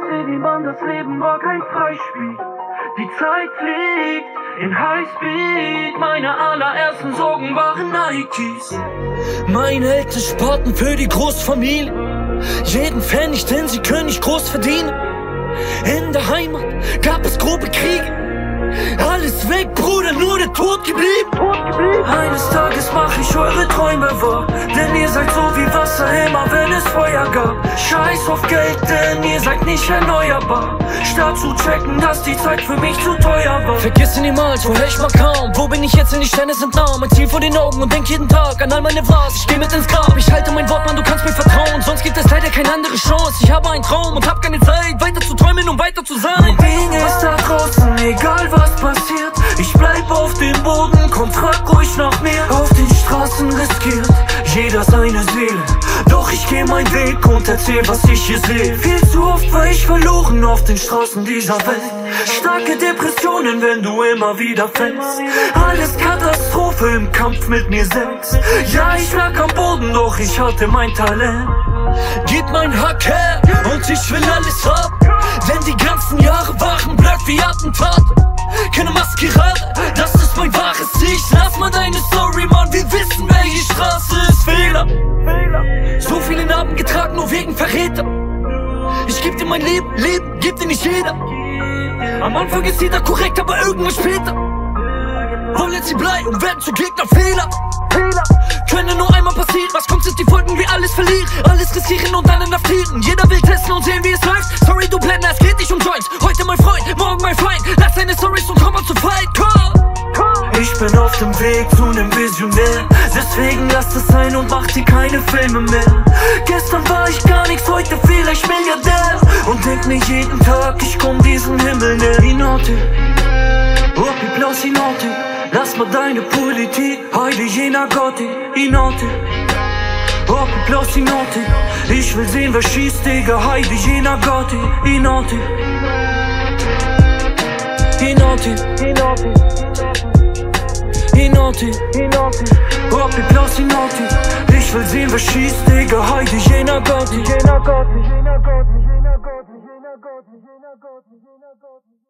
City, Mann, das Leben war kein Freispiel. Die Zeit fliegt in Highspeed. Meine allerersten Sorgen waren Nikes. Meine Eltern sparten für die Großfamilie jeden Pfennig, denn sie können nicht groß verdienen. In der Heimat gab es grobe Kriege. Alles weg, Bruder, nur der Tod geblieben. Eines Tages mach ich eure Träume wahr, denn ihr seid so wie Wasser immer, wenn es Feuer gab. Scheiß auf Geld, denn ihr seid nicht erneuerbar. Statt zu checken, dass die Zeit für mich zu teuer war. Vergiss niemals, woher ich mal kam. Wo bin ich jetzt, denn die Sterne sind nah. Mein Ziel vor den Augen und denk jeden Tag an all meine Was. Ich geh mit ins Grab, ich halte mein Wort, Mann, du kannst mir vertrauen. Sonst gibt es leider keine andere Chance. Ich habe einen Traum und hab keine Zeit, weiter zu träumen, um weiter zu sein. Mein Ding ist da draußen, egal was passiert. Ich bleib auf dem Boden, komm, frag ruhig nach mir. Auf den Straßen riskiert jeder seine Seele. Doch ich geh meinen Weg und erzähl, was ich hier sehe. Viel zu oft war ich verloren auf den Straßen dieser Welt. Starke Depressionen, wenn du immer wieder fällst. Alles Katastrophe im Kampf mit mir selbst. Ja, ich lag am Boden, doch ich hatte mein Talent. Gib mein Hack her und ich will alles haben. Denn die ganzen Jahre waren blöd wie Attentat. Keine Maskerade, das ist mein wahres Ich. Lass mal deine Story, Mann, wir wissen, welche Straße ist Fehler. So viele Narben getragen, nur wegen Verräter. Ich geb dir mein Leben, Leben gibt dir nicht jeder. Am Anfang ist jeder korrekt, aber irgendwann später wollen sie bleiben und werden zu Gegner. Fehler können nur einmal passieren. Was kommt, sind die Folgen, wir alles verlieren. Alles riskieren und dann inhaftieren. Jeder will testen und sehen, wie es läuft. Sorry, du Blender, es geht nicht um Joints. Heute mein Freund, morgen mein Feind. Lass deine Storys und komm mal zu Fight. Ich bin auf dem Weg zu nem Visionär. Deswegen lass es sein und mach dir keine Filme mehr. Gestern war ich gar nichts, heute vielleicht Milliardär. Und denk mir jeden Tag, ich komm diesem Himmel näher. Inoti, Opi plus Inoti. Lass mal deine Politik, heide jener Gotti. Inoti, Opi plus Inoti. Ich will sehen, wer schießt, Digga, heide jener Gotti. Inoti, Inoti, Inoti, Inoti, Opi plus Inoti. Ich will sehen, wer schießt, Digga, heide jener Gotti.